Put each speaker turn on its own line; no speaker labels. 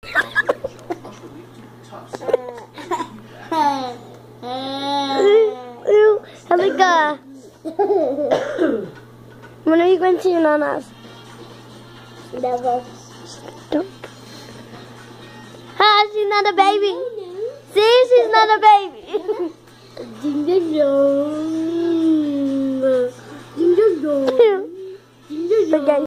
Halika. When are you going to see your nanas?
Never.
Don't. Ah, she's not a baby. See, she's not a baby.
Ding ding dong. Ding ding dong. Ding ding dong.
Okay.